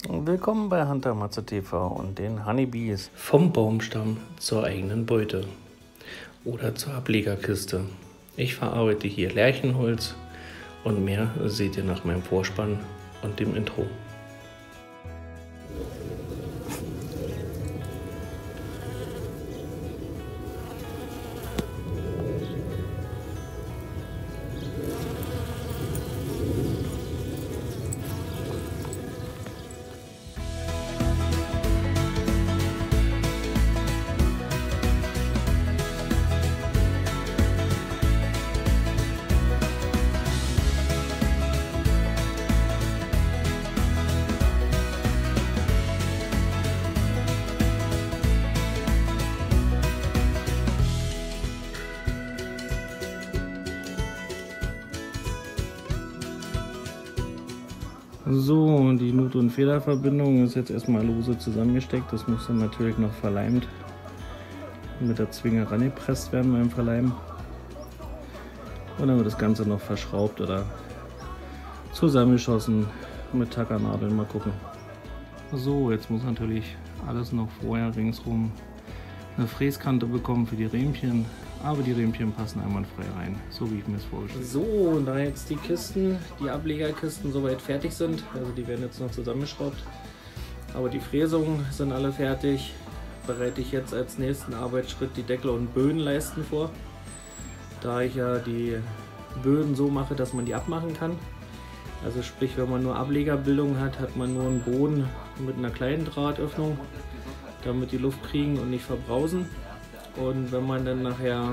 Willkommen bei Hunter Matze TV und den Honeybees. Vom Baumstamm zur eigenen Beute oder zur Ablegerkiste. Ich verarbeite hier Lärchenholz und mehr seht ihr nach meinem Vorspann und dem Intro. So, die Nut- und Federverbindung ist jetzt erstmal lose zusammengesteckt. Das muss dann natürlich noch verleimt mit der Zwinge rangepresst werden beim Verleimen. Und dann wird das Ganze noch verschraubt oder zusammengeschossen mit Tackernadeln. Mal gucken. So, jetzt muss natürlich alles noch vorher ringsrum eine Fräskante bekommen für die Rähmchen. Aber die Rähmchen passen einwandfrei rein, so wie ich mir es vorgestellt habe. So, und da jetzt die Kisten, die Ablegerkisten soweit fertig sind, also die werden jetzt noch zusammengeschraubt, aber die Fräsungen sind alle fertig, bereite ich jetzt als nächsten Arbeitsschritt die Deckel- und Bödenleisten vor. Da ich ja die Böden so mache, dass man die abmachen kann. Also sprich, wenn man nur Ablegerbildung hat, hat man nur einen Boden mit einer kleinen Drahtöffnung, damit die Luft kriegen und nicht verbrausen. Und wenn man dann nachher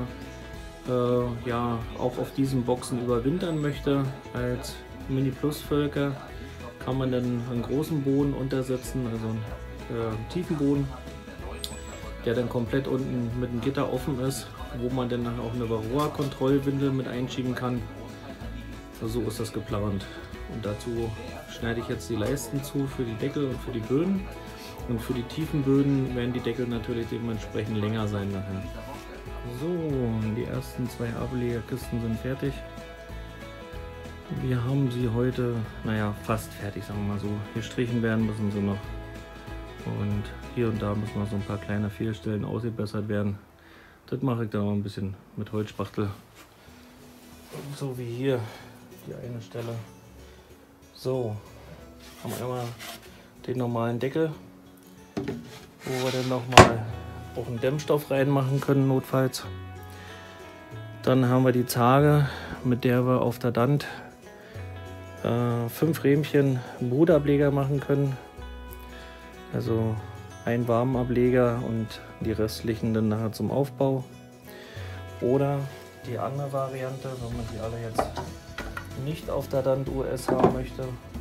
ja, auch auf diesen Boxen überwintern möchte, als Mini-Plus-Völker, kann man dann einen großen Boden untersetzen, also einen tiefen Boden, der dann komplett unten mit einem Gitter offen ist, wo man dann auch eine Varroa-Kontrollwindel mit einschieben kann. So ist das geplant. Und dazu schneide ich jetzt die Leisten zu für die Deckel und für die Böden. Und für die tiefen Böden werden die Deckel natürlich dementsprechend länger sein nachher. So, die ersten zwei Ablegerkisten sind fertig. Wir haben sie heute, naja, fast fertig, sagen wir mal so. Gestrichen werden müssen sie noch. Und hier und da müssen noch so ein paar kleine Fehlstellen ausgebessert werden. Das mache ich dann auch ein bisschen mit Holzspachtel. So wie hier die eine Stelle. So, haben wir einmal den normalen Deckel, wo wir dann nochmal auch einen Dämmstoff reinmachen können, notfalls. Dann haben wir die Zarge, mit der wir auf der Dant 5 Rähmchen Brutableger machen können. Also einen warmen Ableger und die restlichen dann nachher zum Aufbau. Oder die andere Variante, wenn man die alle jetzt nicht auf der Dant US haben möchte,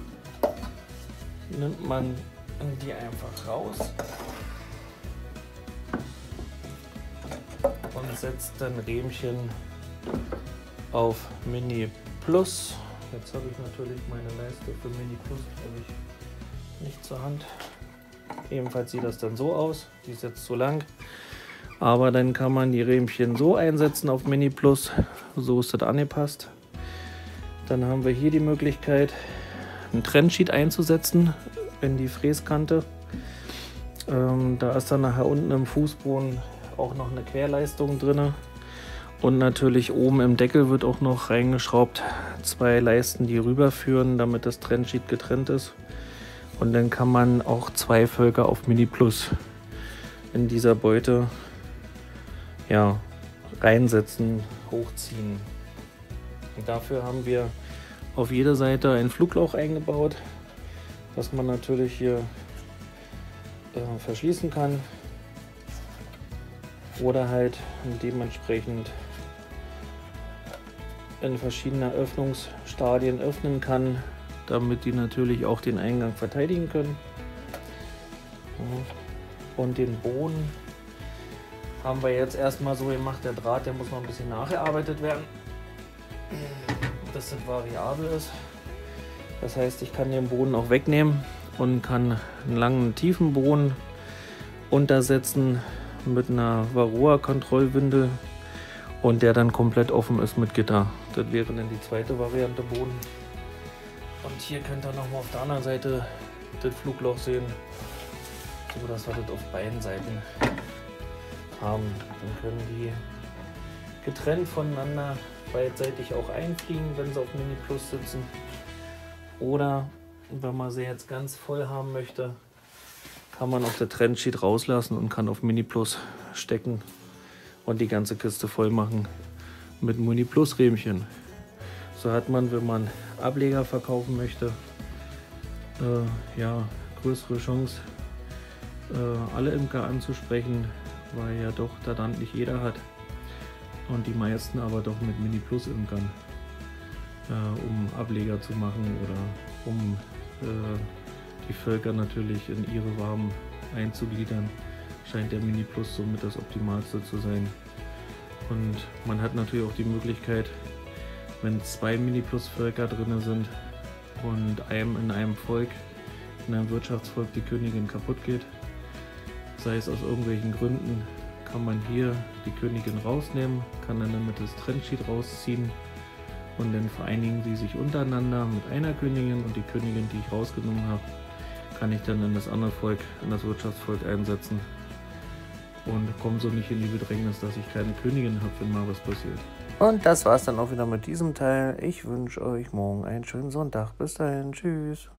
nimmt man die einfach raus und setzt dann Rähmchen auf Mini Plus. Jetzt habe ich natürlich meine Leiste für Mini Plus nicht zur Hand. Ebenfalls sieht das dann so aus. Die ist jetzt zu lang. Aber dann kann man die Rähmchen so einsetzen auf Mini Plus. So ist das angepasst. Dann haben wir hier die Möglichkeit, einen Trennsheet einzusetzen in die Fräskante. Da ist dann nachher unten im Fußboden auch noch eine Querleistung drin. Und natürlich oben im Deckel wird auch noch reingeschraubt 2 Leisten, die rüberführen, damit das Trennsheet getrennt ist. Und dann kann man auch 2 Völker auf Mini Plus in dieser Beute, ja, reinsetzen, hochziehen. Und dafür haben wir auf jeder Seite ein Flugloch eingebaut, das man natürlich hier verschließen kann oder halt dementsprechend in verschiedene Öffnungsstadien öffnen kann, damit die natürlich auch den Eingang verteidigen können. Und den Boden haben wir jetzt erstmal so gemacht, der Draht, der muss noch ein bisschen nachgearbeitet werden, dass das variabel ist. Das heißt, ich kann den Boden auch wegnehmen und kann einen langen, tiefen Boden untersetzen mit einer Varroa-Kontrollwindel und der dann komplett offen ist mit Gitter. Das wäre dann die zweite Variante Boden. Und hier könnt ihr nochmal auf der anderen Seite das Flugloch sehen, so dass wir das auf beiden Seiten haben. Dann können die getrennt voneinander beidseitig auch einfliegen, wenn sie auf Mini Plus sitzen. Oder wenn man sie jetzt ganz voll haben möchte, kann man auch der Trennsheet rauslassen und kann auf Mini Plus stecken und die ganze Kiste voll machen mit Mini Plus Rähmchen. So hat man, wenn man Ableger verkaufen möchte, ja, größere Chance, alle Imker anzusprechen, weil ja doch da dann nicht jeder hat und die meisten aber doch mit Mini Plus Imkern, um Ableger zu machen oder um die Völker natürlich in ihre Waben einzugliedern, scheint der Mini Plus somit das Optimalste zu sein. Und man hat natürlich auch die Möglichkeit, wenn 2 Mini Plus Völker drin sind und in einem Volk, in einem Wirtschaftsvolk die Königin kaputt geht, sei es aus irgendwelchen Gründen, kann man hier die Königin rausnehmen, kann dann damit das Trennsheet rausziehen und dann vereinigen sie sich untereinander mit einer Königin und die Königin, die ich rausgenommen habe, kann ich dann in das andere Volk, in das Wirtschaftsvolk einsetzen und komme so nicht in die Bedrängnis, dass ich keine Königin habe, wenn mal was passiert. Und das war's dann auch wieder mit diesem Teil. Ich wünsche euch morgen einen schönen Sonntag. Bis dahin, tschüss.